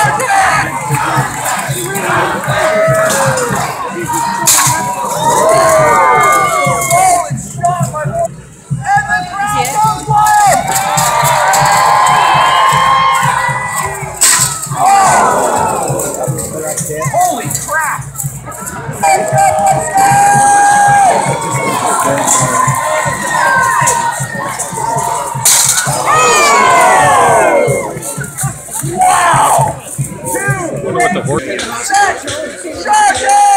Holy crap! Wow! I wonder what the horse is.